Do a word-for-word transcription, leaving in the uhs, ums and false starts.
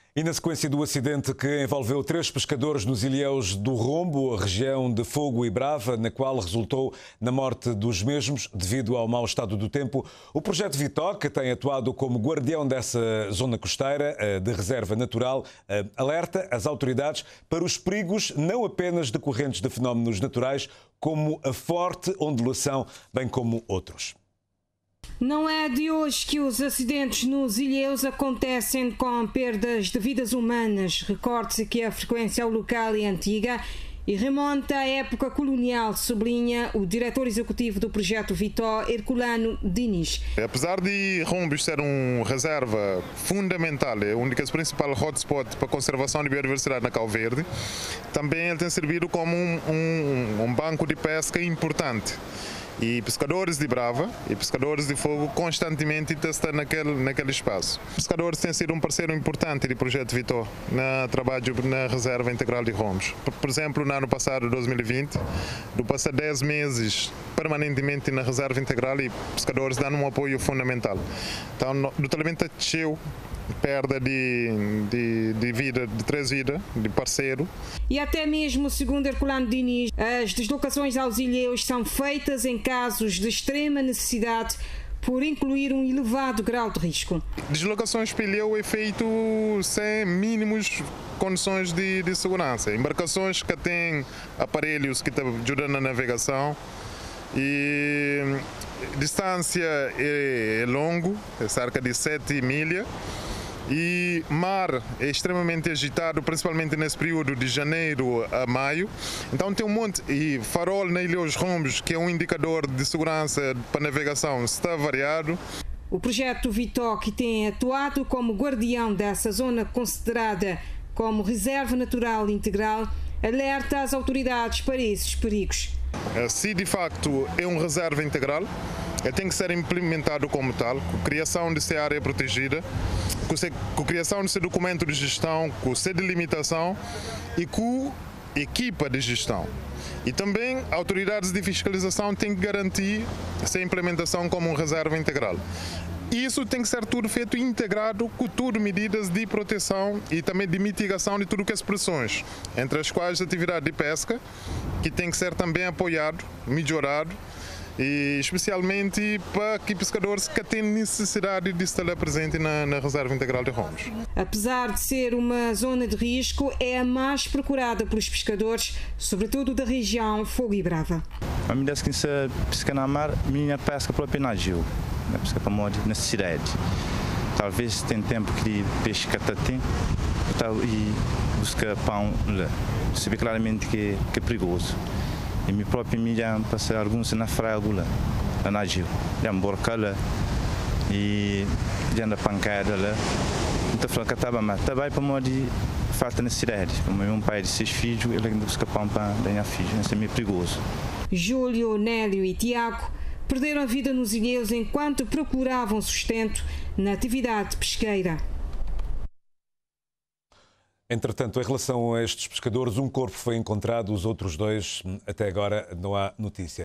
E na sequência do acidente que envolveu três pescadores nos Ilhéus do Rombo, a região de Fogo e Brava, na qual resultou na morte dos mesmos devido ao mau estado do tempo, o projeto Vitó, que tem atuado como guardião dessa zona costeira de reserva natural, alerta as autoridades para os perigos não apenas decorrentes de fenómenos naturais, como a forte ondulação, bem como outros. Não é de hoje que os acidentes nos ilhéus acontecem com perdas de vidas humanas. Recorde-se que a frequência local é antiga e remonta à época colonial, sublinha o diretor executivo do projeto Vitó, Herculano Diniz. Apesar de Rombos ser uma reserva fundamental, é a única principal hotspot para a conservação de biodiversidade na Cabo Verde, também ele tem servido como um, um, um banco de pesca importante. E pescadores de Brava e pescadores de Fogo constantemente testam naquele, naquele espaço. Pescadores têm sido um parceiro importante do projeto Vitó no trabalho na Reserva Integral de Rombos. Por exemplo, no ano passado, dois mil e vinte, do passar dez meses permanentemente na Reserva Integral e pescadores dando um apoio fundamental. Então, totalmente desceu perda de, de, de vida, de três vidas, de parceiro. E até mesmo, segundo Herculano Diniz, as deslocações aos ilhéus são feitas em casos de extrema necessidade por incluir um elevado grau de risco. Deslocações para ilhéu é feito sem mínimos condições de, de segurança. Embarcações que têm aparelhos que ajudam na navegação e distância é, é longo, é cerca de sete milhas. E mar é extremamente agitado, principalmente nesse período de janeiro a maio. Então tem um monte, e farol na Ilha dos Rombos, que é um indicador de segurança para navegação, está variado. O projeto Vitó, que tem atuado como guardião dessa zona considerada como reserva natural integral, alerta as autoridades para esses perigos. Se de facto é uma reserva integral, ele tem que ser implementado como tal, com a criação de sua área protegida, com a criação de seu documento de gestão, com sua delimitação e com equipa de gestão. E também autoridades de fiscalização têm que garantir essa implementação como uma reserva integral. Isso tem que ser tudo feito integrado com tudo medidas de proteção e também de mitigação de tudo que é expressões, entre as quais a atividade de pesca, que tem que ser também apoiado, melhorado, e especialmente para que pescadores que têm necessidade de estar presente na, na Reserva Integral de Rombos. Apesar de ser uma zona de risco, é a mais procurada pelos pescadores, sobretudo da região Fogo e Brava. A minha que se pesca na mar, minha pesca para o penagio, a pesca para modo necessidade. Talvez tem tempo que pesca tem e busca pão lá. Se vê claramente que, que é perigoso. E minha própria mídia passei alguns na fragula, na nagio, já emborca lá e já na pancada lá. Então falou que estava mas estava para modo de falta necessidade. Como um pai de seis filhos, ele busca pão para ganhar filhos, isso é meio perigoso. Júlio, Nélio e Tiago perderam a vida nos ilhéus enquanto procuravam sustento na atividade pesqueira. Entretanto, em relação a estes pescadores, um corpo foi encontrado, os outros dois, até agora, não há notícia.